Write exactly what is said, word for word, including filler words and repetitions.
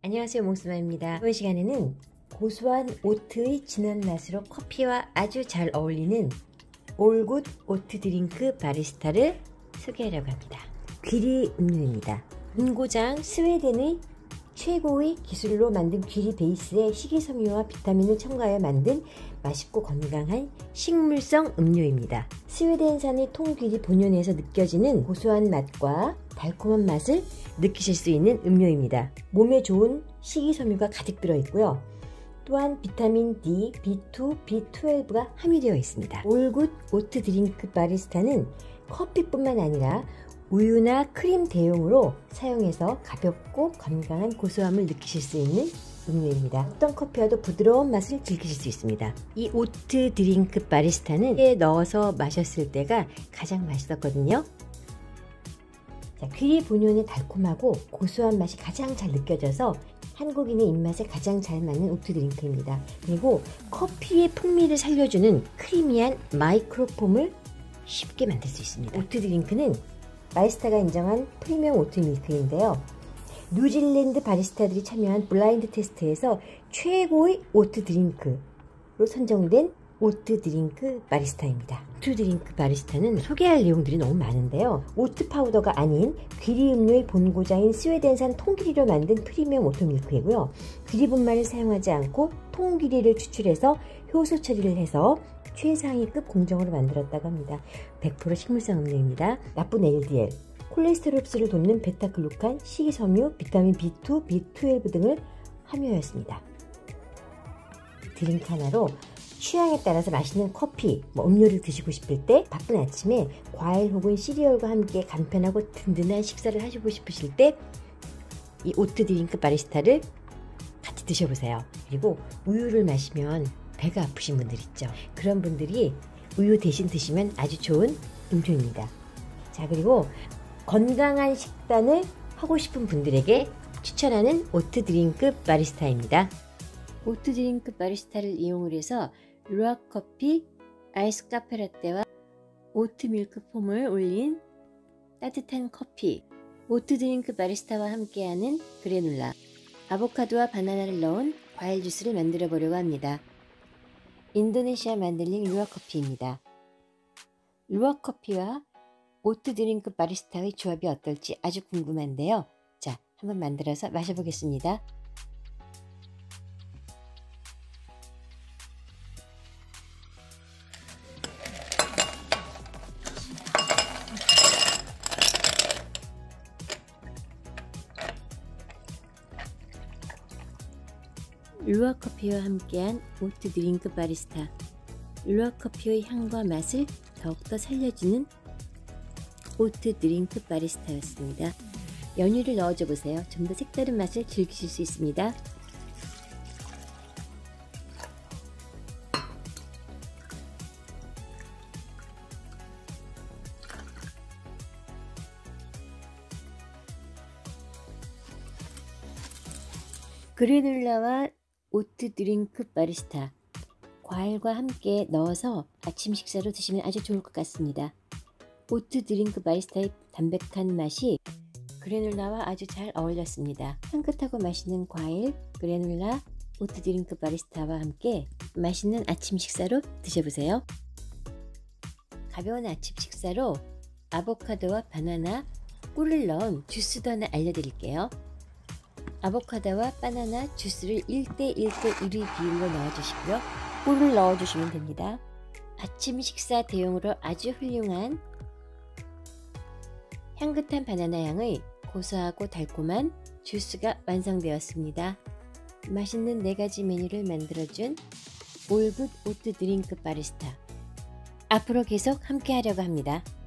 안녕하세요, 몽스마입니다. 이번 시간에는 고소한 오트의 진한 맛으로 커피와 아주 잘 어울리는 올굿 오트 드링크 바리스타를 소개하려고 합니다. 귀리 음료입니다. 본고장 스웨덴의 최고의 기술로 만든 귀리 베이스에 식이섬유와 비타민을 첨가하여 만든 맛있고 건강한 식물성 음료입니다. 스웨덴산의 통귀리 본연에서 느껴지는 고소한 맛과 달콤한 맛을 느끼실 수 있는 음료입니다. 몸에 좋은 식이섬유가 가득 들어있고요. 또한 비타민 D, 비 투, 비 트웰브가 함유되어 있습니다. 올굿 오트 드링크 바리스타는 커피뿐만 아니라 우유나 크림 대용으로 사용해서 가볍고 건강한 고소함을 느끼실 수 있는 음료입니다. 어떤 커피와도 부드러운 맛을 즐기실 수 있습니다. 이 오트 드링크 바리스타는 에 넣어서 마셨을 때가 가장 맛있었거든요. 자, 귀리 본연의 달콤하고 고소한 맛이 가장 잘 느껴져서 한국인의 입맛에 가장 잘 맞는 오트 드링크입니다. 그리고 커피의 풍미를 살려주는 크리미한 마이크로폼을 쉽게 만들 수 있습니다. 오트 드링크는 바리스타가 인정한 프리미엄 오트 밀크인데요. 뉴질랜드 바리스타들이 참여한 블라인드 테스트에서 최고의 오트 드링크로 선정된 오트 드링크 바리스타입니다. 오트 드링크 바리스타는 소개할 내용들이 너무 많은데요. 오트 파우더가 아닌 귀리 음료의 본고장인 스웨덴산 통귀리로 만든 프리미엄 오트 밀크이고요. 귀리 분말을 사용하지 않고 통귀리를 추출해서 효소 처리를 해서 최상위급 공정으로 만들었다고 합니다. 백 퍼센트 식물성 음료입니다. 나쁜 엘디엘, 콜레스테롤 흡수를 돕는 베타글루칸, 식이섬유, 비타민 비 투, 비 트웰브 등을 함유하였습니다. 드링크 하나로 취향에 따라서 맛있는 커피, 뭐 음료를 드시고 싶을 때, 바쁜 아침에 과일 혹은 시리얼과 함께 간편하고 든든한 식사를 하시고 싶으실 때 이 오트 드링크 바리스타를 같이 드셔보세요. 그리고 우유를 마시면 배가 아프신 분들 있죠. 그런 분들이 우유 대신 드시면 아주 좋은 음료입니다. 자, 그리고 건강한 식단을 하고 싶은 분들에게 추천하는 오트 드링크 바리스타입니다. 오트 드링크 바리스타를 이용을 해서 루아커피, 아이스 카페라떼와 오트 밀크 폼을 올린 따뜻한 커피, 오트 드링크 바리스타와 함께하는 그래놀라, 아보카도와 바나나를 넣은 과일 주스를 만들어 보려고 합니다. 인도네시아 만들링 루아커피입니다. 루아커피와 오트 드링크 바리스타의 조합이 어떨지 아주 궁금한데요. 자, 한번 만들어서 마셔보겠습니다. 루아커피와 함께한 오트 드링크 바리스타. 루아커피의 향과 맛을 더욱더 살려주는 오트 드링크 바리스타였습니다. 연유를 넣어줘 보세요. 좀 더 색다른 맛을 즐기실 수 있습니다. 그래놀라와 오트 드링크 바리스타, 과일과 함께 넣어서 아침 식사로 드시면 아주 좋을 것 같습니다. 오트 드링크 바리스타의 담백한 맛이 그래놀라와 아주 잘 어울렸습니다. 향긋하고 맛있는 과일, 그래놀라, 오트 드링크 바리스타와 함께 맛있는 아침 식사로 드셔보세요. 가벼운 아침 식사로 아보카도와 바나나, 꿀을 넣은 주스도 하나 알려드릴게요. 아보카도와 바나나 주스를 일 대 일 대 일의 비율로 넣어주시고요. 꿀을 넣어주시면 됩니다. 아침 식사 대용으로 아주 훌륭한 향긋한 바나나 향의 고소하고 달콤한 주스가 완성되었습니다. 맛있는 네 가지 메뉴를 만들어준 올굿 오트 드링크 바리스타. 앞으로 계속 함께 하려고 합니다.